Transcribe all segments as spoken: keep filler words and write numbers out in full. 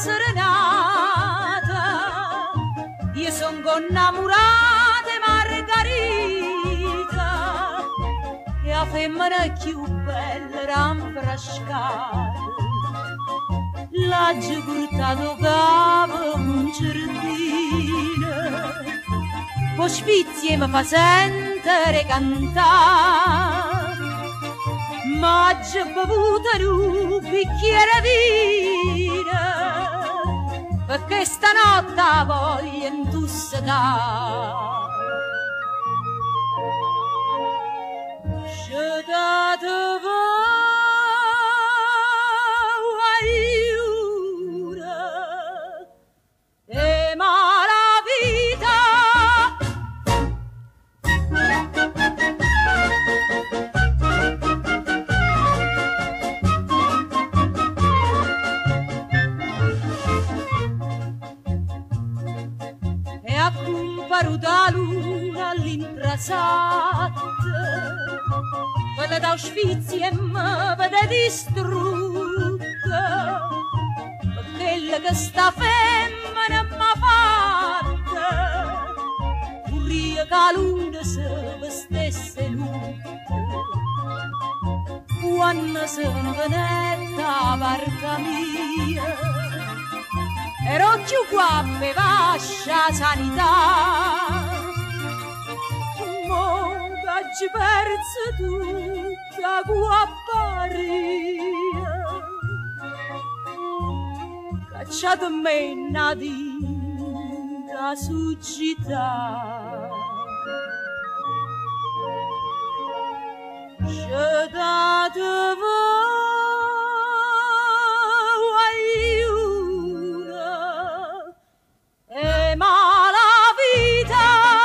serenata, io son innamorata di Margherita, e la femmina più bella rinfrescata, l'ha portato capo un giardino, con sfizie mi fa sentire cantare, ma ho bevuto un bicchiere vino, perché stanotte voglio intossicare. Je date aiuto e mala vita. E a comparu da luna all'intrasat, quella da Svizzera mi vede distrutta, quella che sta femmina m'ha fatta, vorria che la luna se vestesse l'utta, quando sono venuta a barca mia, ero più qua per vascia sanità, ci perso tutta guapparia, cacciato me una dinta suggita. Je date aiuto e mala vita.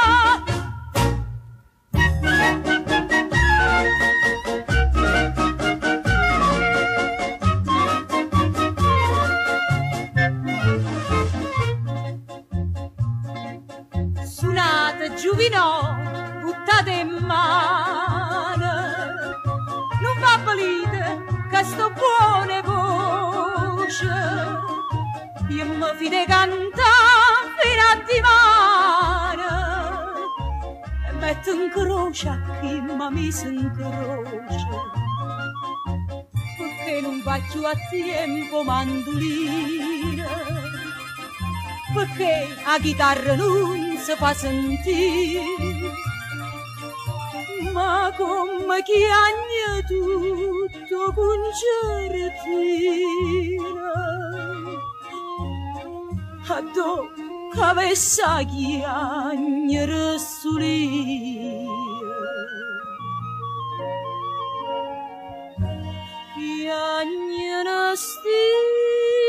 Suonate giuvinò, buttate in mano, non va volite che sto buone voce, io mi fide cantare fino a dimane, e metto in croce a chi mi ha messo in croce, perché non va più a tempo mandolina, perché la chitarra non si fa sentire, ma come chiagna tutto concertina, a do che avesse la chiagna rassolia, chiagna nastia.